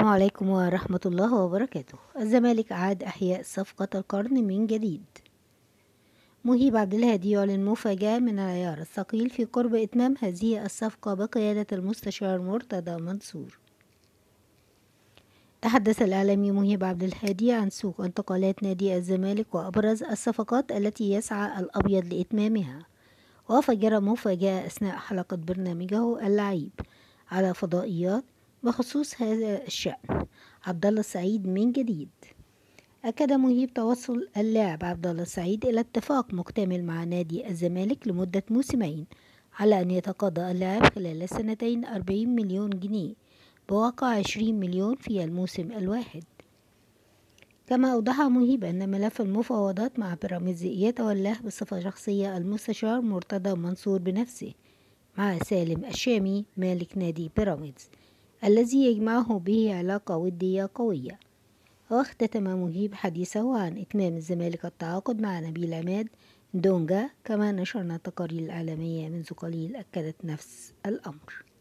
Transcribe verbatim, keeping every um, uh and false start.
السلام عليكم ورحمة الله وبركاته. الزمالك أعاد إحياء صفقة القرن من جديد. مهيب عبد الهادي يعلن مفاجأة من العيار الثقيل في قرب إتمام هذه الصفقة بقيادة المستشار مرتضى منصور. تحدث الإعلامي مهيب عبد الهادي عن سوق انتقالات نادي الزمالك وأبرز الصفقات التي يسعى الأبيض لإتمامها، وفجر مفاجأة أثناء حلقة برنامجه اللعيب على فضائيات بخصوص هذا الشأن. عبد الله السعيد من جديد. أكد مهيب توصل اللاعب عبد الله السعيد إلى اتفاق مكتمل مع نادي الزمالك لمدة موسمين على أن يتقاضى اللاعب خلال السنتين أربعين مليون جنيه بواقع عشرين مليون في الموسم الواحد. كما أوضح مهيب أن ملف المفاوضات مع بيراميدز يتولاه بصفة شخصية المستشار مرتضى منصور بنفسه مع سالم الشامي مالك نادي بيراميدز الذي يجمعه به علاقة ودية قوية. واختتم مهيب حديثه عن إتمام الزمالك التعاقد مع نبيل عماد دونجا. كما نشرنا التقارير الإعلامية منذ قليل أكدت نفس الأمر.